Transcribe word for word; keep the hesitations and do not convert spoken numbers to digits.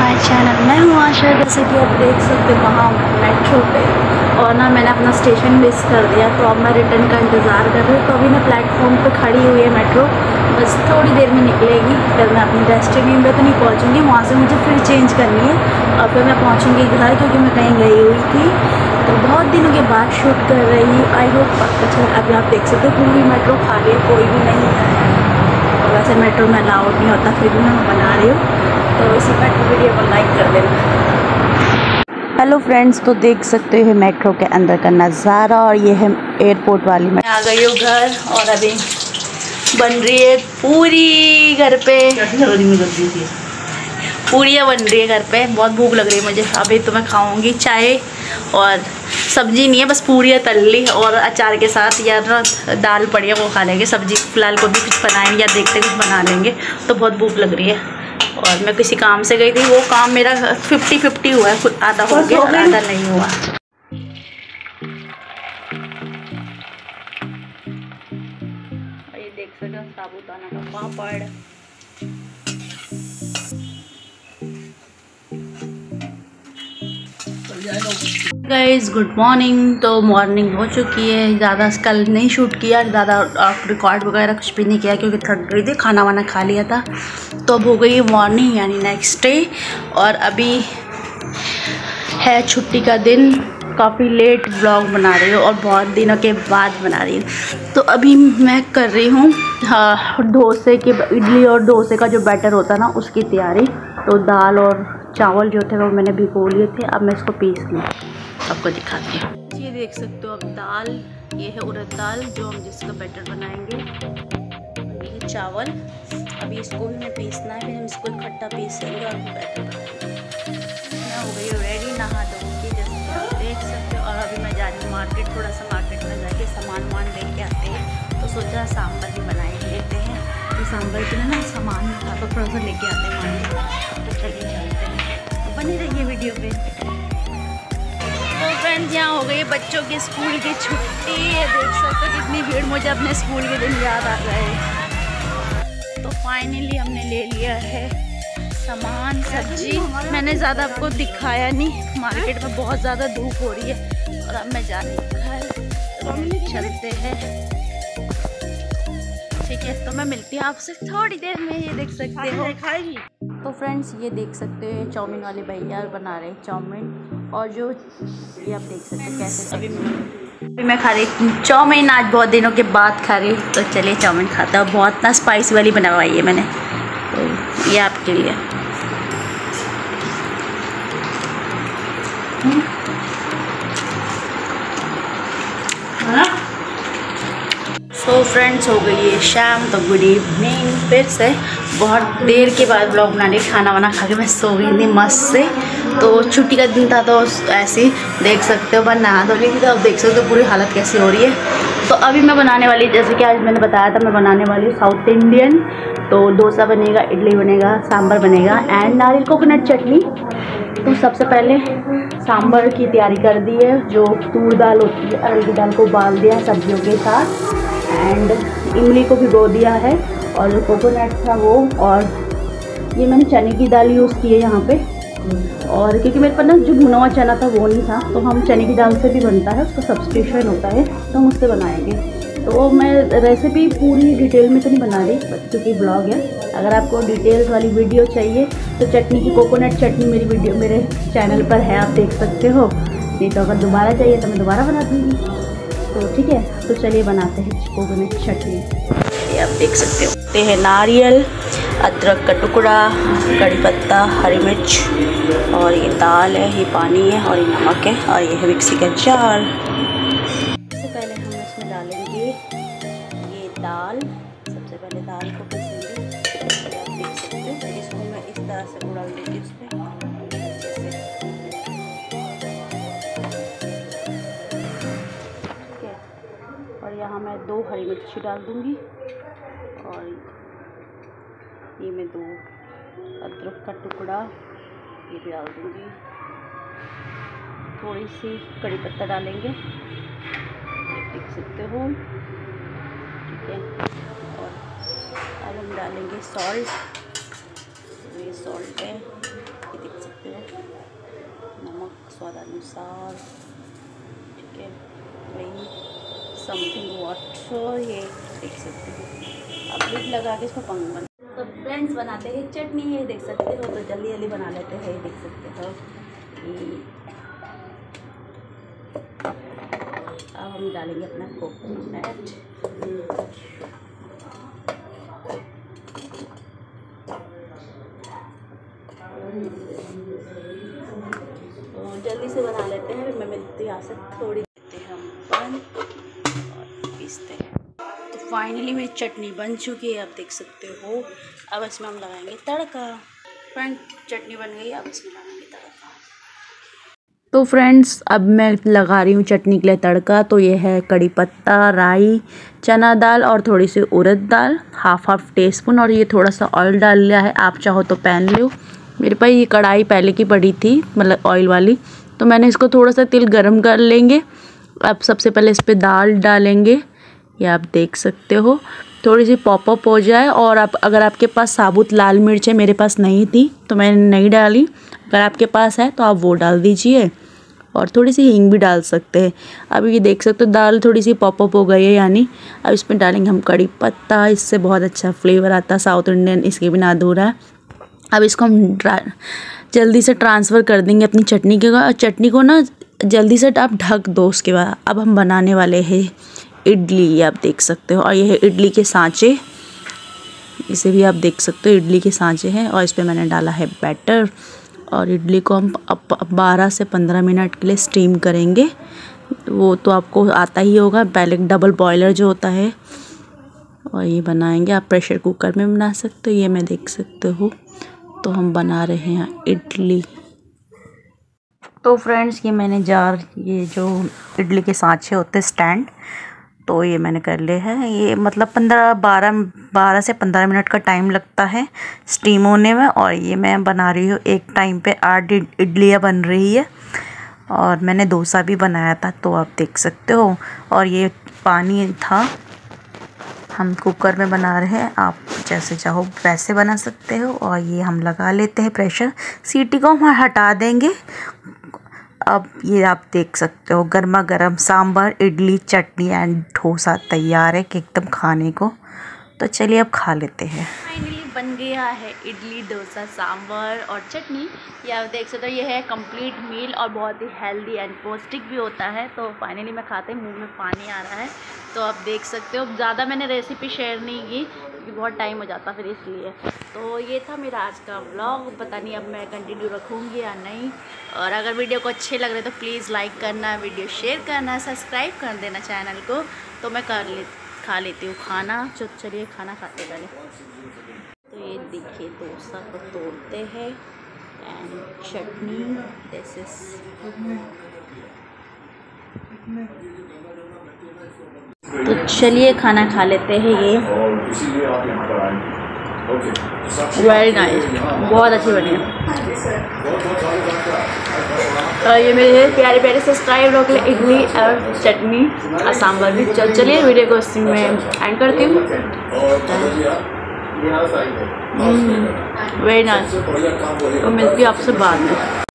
My channel. मैं हूँ आशा। जैसे कि आप देख सकते हो कहाँ मेट्रो पे, और ना मैंने अपना स्टेशन मिस कर दिया, तो अब मैं रिटर्न का इंतज़ार कर रही हूँ। तो अभी मैं प्लेटफॉर्म पे खड़ी हुई है मेट्रो, बस थोड़ी देर में निकलेगी, फिर मैं अपनी डेस्टिनेशन पे तो नहीं पहुँचूँगी, वहाँ से मुझे फिर चेंज करनी है और फिर मैं पहुँचूँगी घर, क्योंकि मैं कहीं गई हुई थी। तो बहुत दिनों के बाद शूट कर रही हूँ। आई होप अच्छा। अभी आप देख सकते हो पूरी मेट्रो खाली है, कोई भी नहीं है। और वैसे मेट्रो में अलाउड नहीं होता, फिर भी मैं बना रही हूँ, तो इसी मेट्रो वीडियो को लाइक कर देना। हेलो फ्रेंड्स, तो देख सकते हो मेट्रो के अंदर का नज़ारा, और ये है एयरपोर्ट वाली। मैं आ गई हूँ घर, और अभी बन रही है पूरी घर पे। पूरियाँ बन रही है घर पे। बहुत भूख लग रही है मुझे। अभी तो मैं खाऊंगी चाय, और सब्जी नहीं है, बस पूरियाँ तल ली और अचार के साथ, या ना दाल पड़ी है वो खा लेंगे। सब्जी फिलहाल को भी कुछ बनाएंगे, या देखते कुछ बना लेंगे। तो बहुत भूख लग रही है, और मैं किसी काम से गई थी, वो काम मेरा फिफ्टी फिफ्टी हुआ है, आधा हो गया और आधा नहीं हुआ। ये देख सकते हो साबूदाना का पापड़। Guys good morning. तो मॉर्निंग हो चुकी है, ज़्यादा कल नहीं शूट किया, ज़्यादा रिकॉर्ड वगैरह कुछ भी नहीं किया, क्योंकि थक गई थी, खाना वाना खा लिया था। तो अब हो गई है मॉर्निंग, यानी नेक्स्ट डे, और अभी है छुट्टी का दिन। काफ़ी लेट व्लॉग बना रही हूँ, और बहुत दिनों के बाद बना रही हूँ। तो अभी मैं कर रही हूँ हाँ डोसे के, इडली और डोसे का जो बैटर होता है ना, उसकी तैयारी। तो दाल और चावल जो थे वो मैंने भिगो लिए थे, अब मैं इसको पीस लूँ, आपको दिखाती हूँ। ये देख सकते हो अब दाल, ये है उड़द दाल जो हम जिसका बैटर बनाएंगे। ये है चावल, अभी इसको भी मैं पीसना है, फिर हम इसको इकट्ठा पीसेंगे और बैटर बनाएंगे। मैं हो गई रेडी, नहा धोऊँगी जैसे कि आप देख सकते हो। और अभी मैं जा रही हूँ मार्केट, थोड़ा सा मार्केट में जाके सामान वामान लेके आते हैं। तो सोचा सांभर भी बना ही लेते हैं, तो सांभर के लिए ना सामान में था, तो थोड़ा सा लेके आते हैं मार्केट। तो चलिए चलते हैं, तो बनी रहिए वीडियो पे। तो फ्रेंड्स, यहाँ हो गई बच्चों की स्कूल की छुट्टी। देख सकते हो कितनी भीड़, मुझे अपने स्कूल के दिन याद आ गए। तो फाइनली हमने ले लिया है सामान, सब्जी। मैंने ज़्यादा आपको दिखाया नहीं, मार्केट में बहुत ज़्यादा धूप हो रही है, और अब मैं जा रही हूँ घर, तो चलते हैं। ठीक है, तो मैं मिलती हूँ आपसे थोड़ी देर में। ये देख सकते हो खाएगी। तो फ्रेंड्स, ये देख सकते हो चाउमीन वाले भैया बना रहे हैं चाउमीन, और जो ये आप देख सकते हो कैसे। अभी अभी मैं खा रही चाउमीन, आज बहुत दिनों के बाद खा रही। तो चलिए चाउमीन खाते हैं। बहुत ना स्पाइसी वाली बनवाई है मैंने, तो ये आपके लिए। तो फ्रेंड्स, हो गई है शाम, तो गुड इवनिंग फिर से। बहुत देर के बाद ब्लॉग बनाने, खाना वाना खा के मैं सो गई थी मस्त से। तो छुट्टी का दिन था, तो ऐसे ही देख सकते हो, बस नहा धो ली थी, तो अब देख सकते हो पूरी हालत कैसी हो रही है। तो अभी मैं बनाने वाली, जैसे कि आज मैंने बताया था, मैं बनाने वाली हूँ साउथ इंडियन। तो डोसा बनेगा, इडली बनेगा, सांभर बनेगा, एंड नारियल कोकोनट चटनी। तो सबसे पहले सांभर की तैयारी कर दी है। जो तूर दाल होती है, अरहर की दाल को उबाल दिया सब्जियों के साथ, एंड इमली को भिगो दिया है, और जो कोकोनट था वो, और ये मैंने चने की दाल यूज़ की है यहाँ पे। और क्योंकि मेरे पास ना जो भुना हुआ चना था वो नहीं था, तो हम चने की दाल से भी बनता है, उसका सब्स्टिट्यूशन होता है, तो हम उससे बनाएंगे। तो मैं रेसिपी पूरी डिटेल में तो नहीं बना रही, क्योंकि ब्लॉग है। अगर आपको डिटेल्स वाली वीडियो चाहिए तो चटनी की, कोकोनट चटनी मेरी वीडियो मेरे चैनल पर है, आप देख सकते हो। नहीं तो अगर दोबारा चाहिए तो मैं दोबारा बना दूँगी। तो ठीक है, तो चलिए बनाते हैं कोकोनट चटनी। ये आप देख सकते हो, ते हैं नारियल, अदरक का टुकड़ा, कड़ी पत्ता, हरी मिर्च, और ये दाल है, ये पानी है, और ये नमक है, और ये है मिक्सी का जार। सबसे पहले हम इसमें डालेंगे ये दाल। सबसे पहले दाल को पीसेंगे, आप देख सकते हो। इसको मैं इस तरह से उड़ाल देंगे उसमें अच्छे से। और यहाँ मैं दो हरी मिर्ची डाल दूँगी, और ये मैं दो अदरक का टुकड़ा ये भी डाल दूँगी। थोड़ी सी कड़ी पत्ता डालेंगे, ये देख सकते हो, ठीक है। और अब हम डालेंगे सॉल्ट, ये सॉल्ट है, ये देख सकते सकते हो, नमक स्वाद अनुसार, ठीक है, वही समथिंग वाटर, ये देख सकते हो। अब लिड लगा के इसको पंग बन। तो फ्रेंड्स बनाते हैं चटनी, ये देख सकते हो, तो जल्दी जल्दी बना लेते हैं, ये देख सकते हो। अब हम डालेंगे अपना कोकोनट, तो जल्दी से बना लेते हैं, फिर मैं मिलती हूँ यहाँ से थोड़ी देते हैं हम बंद और पीसते हैं। तो फाइनली मेरी चटनी बन चुकी है, आप देख सकते हो। अब इसमें हम लगाएंगे तड़का। फ्रेंड चटनी बन गई, अब इसमें लगाएंगे तड़का। तो फ्रेंड्स अब मैं लगा रही हूँ चटनी के लिए तड़का। तो ये है कड़ी पत्ता, राई, चना दाल और थोड़ी सी उड़द दाल, हाफ हाफ टी स्पून, और ये थोड़ा सा ऑयल डाल लिया है, आप चाहो तो पैन लो। मेरे पास ये कढ़ाई पहले की पड़ी थी, मतलब ऑयल वाली, तो मैंने इसको थोड़ा सा तेल गरम कर लेंगे। अब सबसे पहले इस पर दाल डालेंगे, ये आप देख सकते हो, थोड़ी सी पॉप अप हो जाए। और आप अगर आपके पास साबुत लाल मिर्च है, मेरे पास नहीं थी तो मैंने नहीं डाली, अगर आपके पास है तो आप वो डाल दीजिए, और थोड़ी सी हींग भी डाल सकते हैं। अब ये देख सकते हो दाल थोड़ी सी पॉप अप हो गई है, यानी अब इसमें डालेंगे हम कड़ी पत्ता, इससे बहुत अच्छा फ्लेवर आता है, साउथ इंडियन इसके बिना अधूरा है। अब इसको हम जल्दी से ट्रांसफ़र कर देंगे अपनी चटनी के, चटनी को ना जल्दी से आप ढक दो। उसके बाद अब हम बनाने वाले हैं इडली, ये आप देख सकते हो, और ये है इडली के सांचे, इसे भी आप देख सकते हो, इडली के सांचे हैं, और इस पर मैंने डाला है बैटर। और इडली को हम अब बारह से पंद्रह मिनट के लिए स्टीम करेंगे। वो तो आपको आता ही होगा, पहले डबल बॉयलर जो होता है, और ये बनाएंगे। आप प्रेशर कुकर में बना सकते हो, ये मैं देख सकते हो। तो हम बना रहे हैं इडली। तो फ्रेंड्स ये मैंने जार, ये जो इडली के सांचे होते हैं स्टैंड, तो ये मैंने कर लिया है। ये मतलब पंद्रह बारह बारह से पंद्रह मिनट का टाइम लगता है स्टीम होने में। और ये मैं बना रही हूँ, एक टाइम पे आठ इडलियाँ बन रही है, और मैंने डोसा भी बनाया था, तो आप देख सकते हो। और ये पानी था, हम कुकर में बना रहे हैं, आप जैसे चाहो वैसे बना सकते हो। और ये हम लगा लेते हैं प्रेशर, सीटी को हम हटा देंगे। अब ये आप देख सकते हो गर्मा गर्म सांभर, इडली, चटनी एंड डोसा तैयार है कि एकदम खाने को। तो चलिए अब खा लेते हैं। फाइनली बन गया है इडली, डोसा, सांभर और चटनी। ये आप देख सकते हो, ये है कंप्लीट मील और बहुत ही हेल्दी एंड पौष्टिक भी होता है। तो फाइनली मैं खाते मुंह में पानी आ रहा है। तो आप देख सकते हो, ज़्यादा मैंने रेसिपी शेयर नहीं की क्योंकि बहुत टाइम हो जाता फिर इसलिए। तो ये था मेरा आज का व्लॉग, पता नहीं अब मैं कंटिन्यू रखूँगी या नहीं। और अगर वीडियो को अच्छे लग रहे तो प्लीज़ लाइक करना, वीडियो शेयर करना, सब्सक्राइब कर देना चैनल को। तो मैं कर ले खा लेती हूँ खाना। तो चलिए खाना खाते पहले। तो ये देखिए डोसा को तोड़ते हैं एंड चटनी, दिस इज। तो चलिए खाना खा लेते हैं। ये वेरी नाइस, बहुत अच्छी बनी है। तो ये मेरे प्यारे प्यारे सब्सक्राइब लोग के लिए इडली और चटनी और सांभर भी। चल चलिए वीडियो को इसी में एंड करती हूँ। Very nice. तो मिलती है आपसे बाद में।